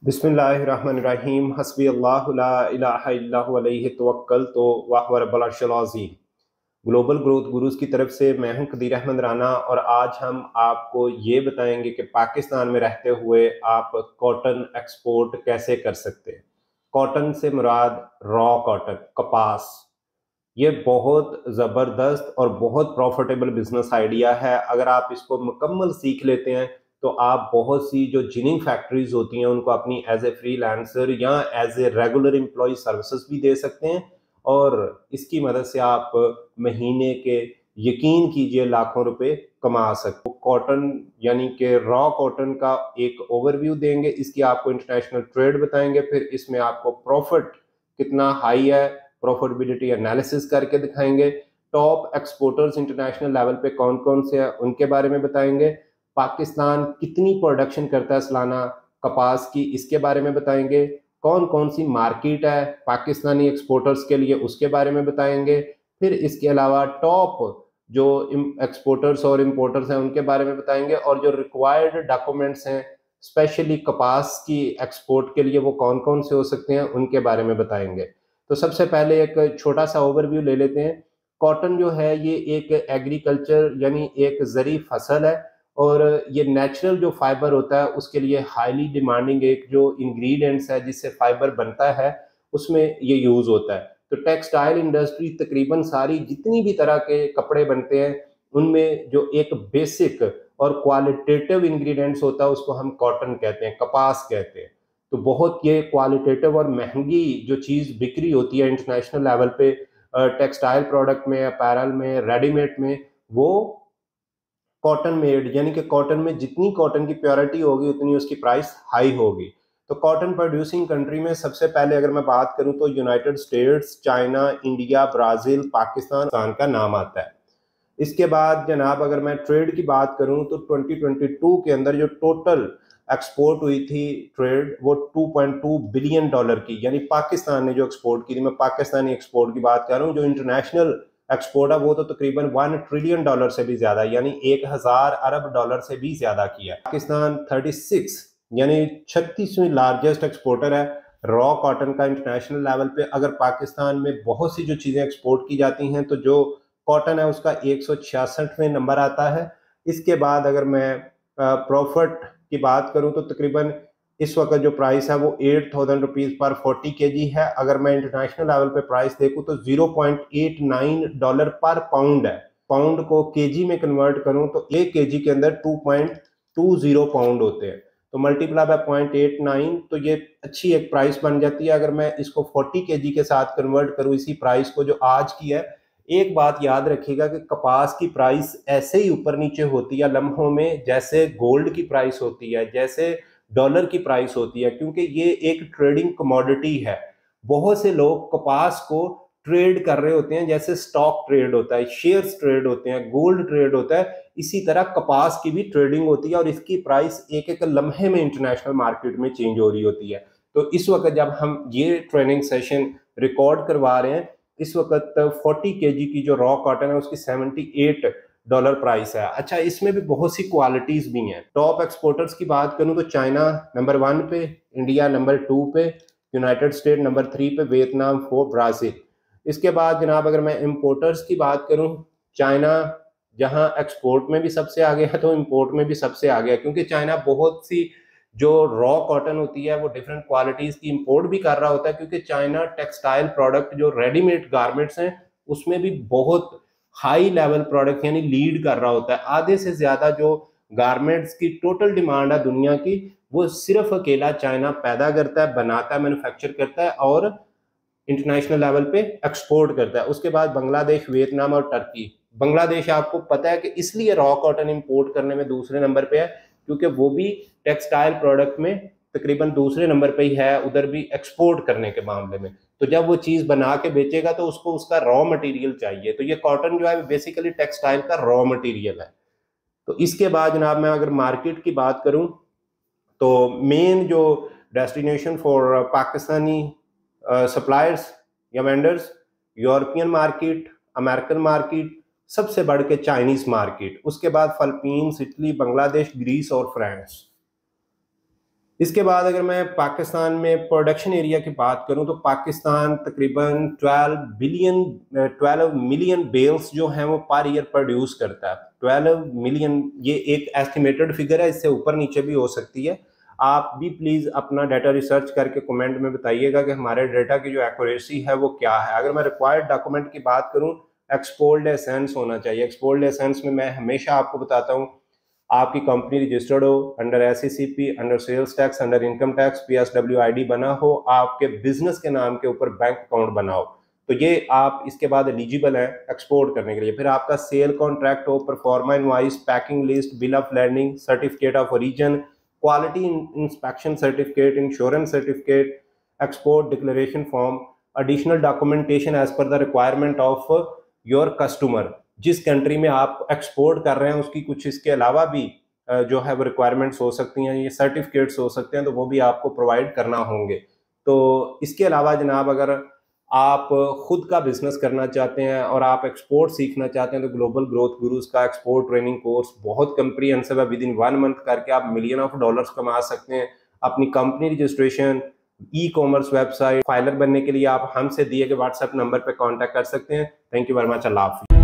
बिस्मिल्लाहिर्रहमानिर्रहीम हस्बी अल्लाहु ला इलाहा इल्लल्लाहु अलैहि तवक्कलतु व हुवा रब्बुल अर्शिल अज़ीम। ग्लोबल ग्रोथ गुरुज़ की तरफ से मैं हूं कदीर अहमद राना और आज हम आपको ये बताएंगे कि पाकिस्तान में रहते हुए आप कॉटन एक्सपोर्ट कैसे कर सकते हैं। कॉटन से मुराद रॉ कॉटन, कपास। ये बहुत ज़बरदस्त और बहुत प्रॉफिटेबल बिजनेस आइडिया है। अगर आप इसको मुकम्मल सीख लेते हैं तो आप बहुत सी जो जिनिंग फैक्ट्रीज होती हैं उनको अपनी एज ए फ्रीलांसर या as a regular employee services भी दे सकते हैं और इसकी मदद से आप महीने के, यकीन कीजिए, लाखों रुपए कमा सकते हो। कॉटन यानी कि रॉ कॉटन का एक ओवरव्यू देंगे, इसकी आपको इंटरनेशनल ट्रेड बताएंगे, फिर इसमें आपको प्रॉफिट कितना हाई है, प्रॉफिटेबिलिटी एनालिसिस करके दिखाएंगे। टॉप एक्सपोर्टर्स इंटरनेशनल लेवल पे कौन कौन से हैं उनके बारे में बताएंगे। पाकिस्तान कितनी प्रोडक्शन करता है सालाना कपास की, इसके बारे में बताएंगे। कौन कौन सी मार्केट है पाकिस्तानी एक्सपोर्टर्स के लिए, उसके बारे में बताएंगे। फिर इसके अलावा टॉप जो एक्सपोर्टर्स और इंपोर्टर्स हैं उनके बारे में बताएंगे और जो रिक्वायर्ड डॉक्यूमेंट्स हैं स्पेशली कपास की एक्सपोर्ट के लिए वो कौन कौन से हो सकते हैं उनके बारे में बताएंगे। तो सबसे पहले एक छोटा सा ओवरव्यू ले लेते हैं। कॉटन जो है ये एक एग्रीकल्चर यानी एक ज़री फसल है और ये नेचुरल जो फाइबर होता है उसके लिए हाईली डिमांडिंग एक जो इंग्रेडिएंट्स है जिससे फाइबर बनता है उसमें ये यूज होता है। तो टेक्सटाइल इंडस्ट्री तकरीबन सारी जितनी भी तरह के कपड़े बनते हैं उनमें जो एक बेसिक और क्वालिटेटिव इंग्रेडिएंट्स होता है उसको हम कॉटन कहते हैं, कपास कहते हैं। तो बहुत ये क्वालिटेटिव और महंगी जो चीज़ बिक्री होती है इंटरनेशनल लेवल पे टेक्सटाइल प्रोडक्ट में, अपैरल में, रेडीमेड में, वो कॉटन मेड यानी कि कॉटन में जितनी कॉटन की प्योरिटी होगी उतनी उसकी प्राइस हाई होगी। तो कॉटन प्रोड्यूसिंग कंट्री में सबसे पहले अगर मैं बात करूं तो United States, China, India, Brazil, Pakistan का नाम आता है। इसके बाद जनाब अगर मैं ट्रेड की बात करूं तो 2022 के अंदर जो टोटल एक्सपोर्ट हुई थी ट्रेड वो 2.2 बिलियन डॉलर की, यानी पाकिस्तान ने जो एक्सपोर्ट की थी, मैं पाकिस्तानी एक्सपोर्ट की बात कर रहा हूँ। जो इंटरनेशनल एक्सपोर्ट है वो तो तकरीबन 1 ट्रिलियन डॉलर से भी ज्यादा यानी 1000 अरब डॉलर से भी ज्यादा किया। पाकिस्तान 36 यानी 36वीं लार्जेस्ट एक्सपोर्टर है रॉ कॉटन का इंटरनेशनल लेवल पे। अगर पाकिस्तान में बहुत सी जो चीजें एक्सपोर्ट की जाती हैं तो जो कॉटन है उसका 166वें नंबर आता है। इसके बाद अगर मैं प्रॉफिट की बात करूं तो तकरीबन इस वक्त जो प्राइस है वो 8000 रुपीज पर 40 केजी है। अगर मैं इंटरनेशनल लेवल पे प्राइस देखूं तो 0.89 डॉलर पर पाउंड है। पाउंड को केजी में कन्वर्ट करूं तो 1 केजी के अंदर 2.20 पाउंड होते हैं, तो मल्टीप्लाई बाय 0.89 तो ये अच्छी एक प्राइस बन जाती है। अगर मैं इसको 40 केजी के साथ कन्वर्ट करूं इसी प्राइस को जो आज की है, एक बात याद रखिएगा कि कपास की प्राइस ऐसे ही ऊपर नीचे होती है लम्हों में जैसे गोल्ड की प्राइस होती है, जैसे डॉलर की प्राइस होती है, क्योंकि ये एक ट्रेडिंग कमोडिटी है। बहुत से लोग कपास को ट्रेड कर रहे होते हैं जैसे स्टॉक ट्रेड होता है, शेयर्स ट्रेड होते हैं, गोल्ड ट्रेड होता है, इसी तरह कपास की भी ट्रेडिंग होती है और इसकी प्राइस एक एक लम्हे में इंटरनेशनल मार्केट में चेंज हो रही होती है। तो इस वक्त जब हम ये ट्रेनिंग सेशन रिकॉर्ड करवा रहे हैं इस वक्त 40 केजी की जो रॉ कॉटन है उसकी 78 डॉलर प्राइस है। अच्छा, इसमें भी बहुत सी क्वालिटीज भी हैं। टॉप एक्सपोर्टर्स की बात करूं तो चाइना नंबर 1 पे, इंडिया नंबर 2 पे, यूनाइटेड स्टेट नंबर 3 पे, वियतनाम 4, ब्राजील। इसके बाद जनाब अगर मैं इंपोर्टर्स की बात करूं, चाइना जहां एक्सपोर्ट में भी सबसे आगे है तो इंपोर्ट में भी सबसे आगे है, क्योंकि चाइना बहुत सी जो रॉ कॉटन होती है वो डिफरेंट क्वालिटीज की इंपोर्ट भी कर रहा होता है, क्योंकि चाइना टेक्सटाइल प्रोडक्ट जो रेडीमेड गारमेंट्स हैं उसमें भी बहुत हाई लेवल प्रोडक्ट यानी लीड कर रहा होता है। आधे से ज्यादा जो गारमेंट्स की टोटल डिमांड है दुनिया की वो सिर्फ अकेला चाइना पैदा करता है, बनाता है, मैन्युफैक्चर करता है और इंटरनेशनल लेवल पे एक्सपोर्ट करता है। उसके बाद बांग्लादेश, वियतनाम और टर्की। बांग्लादेश आपको पता है कि इसलिए रॉ कॉटन इंपोर्ट करने में दूसरे नंबर पे है क्योंकि वो भी टेक्सटाइल प्रोडक्ट में तकरीबन दूसरे नंबर पे ही है, उधर भी एक्सपोर्ट करने के मामले में। तो जब वो चीज बना के बेचेगा तो उसको उसका रॉ मटेरियल चाहिए, तो ये कॉटन जो है बेसिकली टेक्सटाइल का रॉ मटेरियल है। तो इसके बाद जनाब मैं अगर मार्केट की बात करूं तो मेन जो डेस्टिनेशन फॉर पाकिस्तानी सप्लायर्स या vendors, European market, American market, सबसे बढ़ के चाइनीज मार्केट, उसके बाद फिलीपींस, इटली, बांग्लादेश, ग्रीस और फ्रांस। इसके बाद अगर मैं पाकिस्तान में प्रोडक्शन एरिया की बात करूं तो पाकिस्तान तकरीबन 12 मिलियन बेल्स जो हैं वो पर ईयर प्रोड्यूस करता है। 12 मिलियन ये एक एस्टिमेटेड फिगर है, इससे ऊपर नीचे भी हो सकती है। आप भी प्लीज अपना डाटा रिसर्च करके कमेंट में बताइएगा कि हमारे डाटा की जो एक्यूरेसी है वो क्या है। अगर मैं रिक्वायर्ड डॉक्यूमेंट की बात करूं, एक्सपोर्ट लाइसेंस होना चाहिए। एक्सपोर्ट लाइसेंस में मैं हमेशा आपको बताता हूं, आपकी कंपनी रजिस्टर्ड हो under SECP, under sales tax, under income tax, PSW ID बना हो, आपके बिजनेस के नाम के ऊपर बैंक अकाउंट बना हो, तो ये आप इसके बाद एलिजिबल हैं एक्सपोर्ट करने के लिए। फिर आपका सेल कॉन्ट्रैक्ट हो, proforma invoice, packing list, bill of landing, certificate of origin, quality inspection certificate, insurance certificate, export declaration form, additional documentation as per the requirement of your customer. जिस country में आप export कर रहे हैं उसकी कुछ इसके अलावा भी जो है वो रिक्वायरमेंट्स हो सकती हैं, ये सर्टिफिकेट्स हो सकते हैं, तो वो भी आपको प्रोवाइड करना होंगे। तो इसके अलावा जनाब, अगर आप खुद का बिजनेस करना चाहते हैं और आप एक्सपोर्ट सीखना चाहते हैं तो ग्लोबल ग्रोथ गुरुज का एक्सपोर्ट ट्रेनिंग कोर्स बहुत कंप्रीहेंसिव है। विद इन 1 मंथ करके आप मिलियन ऑफ डॉलर्स कमा सकते हैं। अपनी company registration, e commerce website, filer बनने के लिए आप हमसे दिए गए व्हाट्सएप नंबर पर कॉन्टैक्ट कर सकते हैं। Thank you very much. अल्लाह हाफिज़।